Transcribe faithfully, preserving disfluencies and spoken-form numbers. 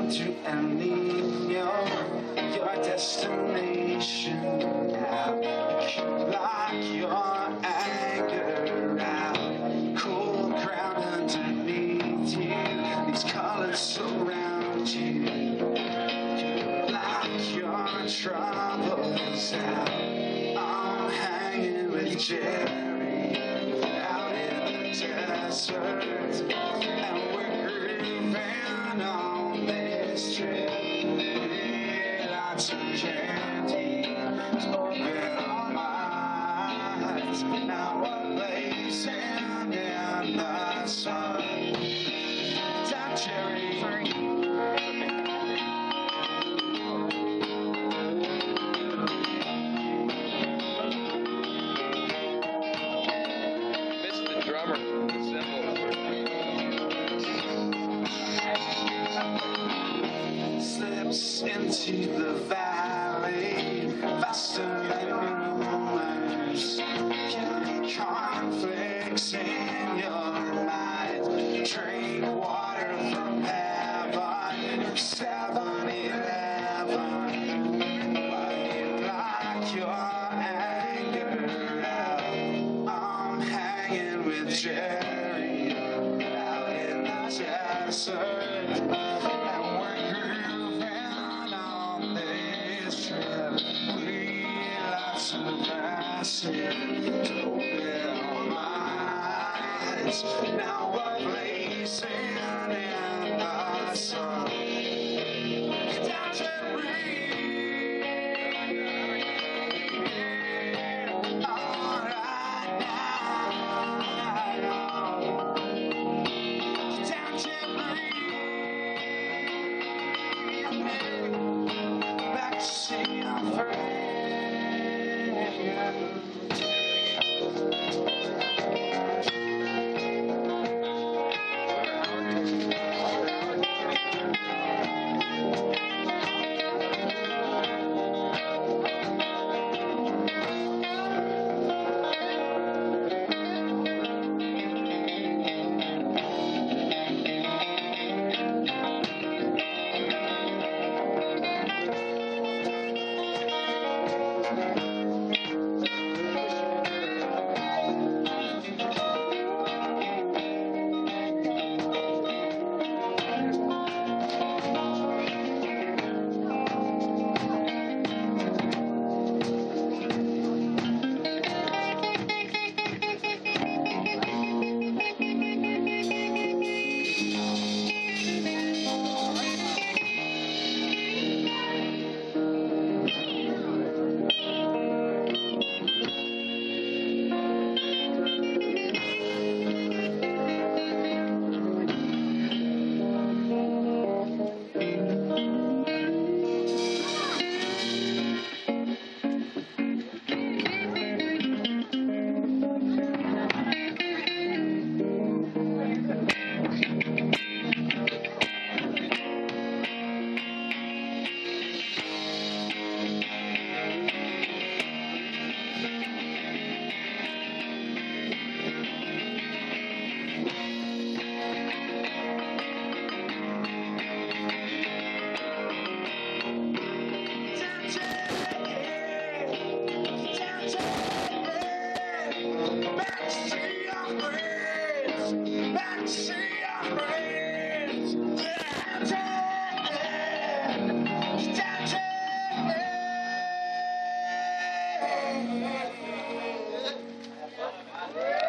down to El Nino, your destination now. You can lock your anger out, cool ground underneath you, these colors surround you. You lock your troubles out. I'm hanging with Gerry out in the desert, and we're grooving on this trip. Lots of candy, open our eyes. Now we're blazing in the sun. Down Gerry. Slips into the valley faster than rumors. Killing conflicts in your mind. Drink water from heaven. seven eleven. While you lock your anger out, I'm hanging with Gerry out in the desert. To open my eyes, now we're blazing in the sun. Down Gerry, all right now. Down Gerry, back to see your friend. Yeah.